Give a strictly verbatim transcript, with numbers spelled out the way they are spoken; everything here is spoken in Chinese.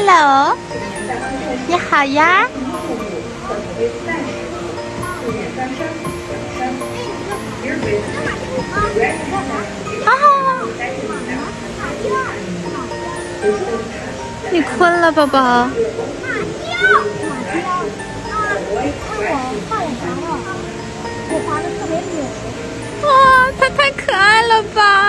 Hello， 你好呀。啊！你困了，宝宝？马雕，马雕啊！看我画眼啥了？我画的特别美。哇，它太可爱了吧！